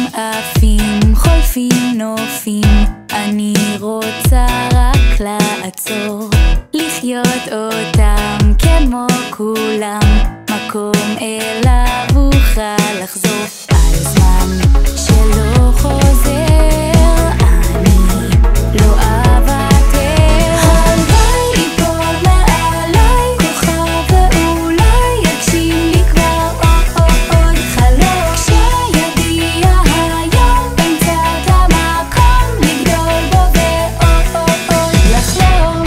עפים, חולפים נופים, אני רוצה רק לעצור, לחיות אותם כמו כולם, מקום אליו אוכל לחזור. על זמן שלא חוזר, אני לא אוותר. הלוואי ליפול מעליי כוכב ואולי יגשים לי כבר עוד חלום, כשיגיע היום אמצא את המקום לגדול בו ועוד לחלום,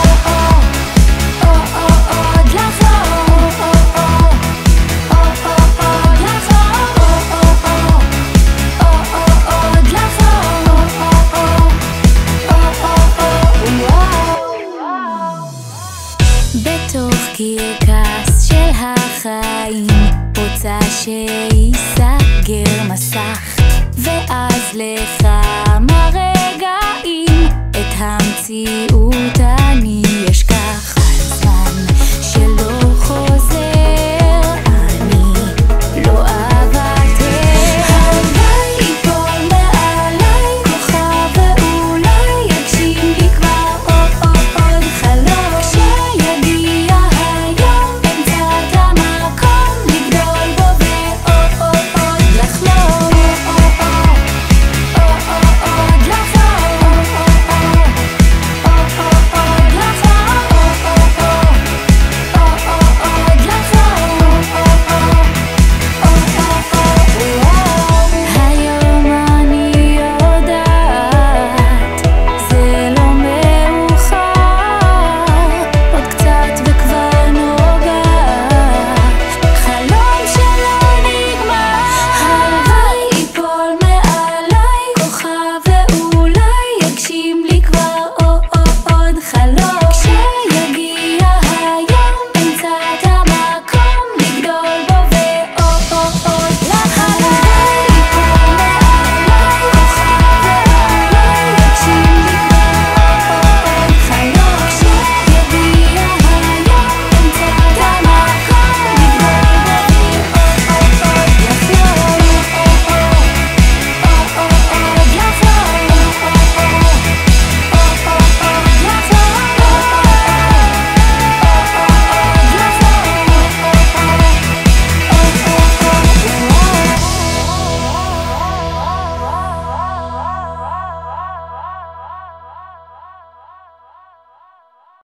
עוד לחלום, בתוך קרקס של החיים רוצה שיסגר מסך, ואז לך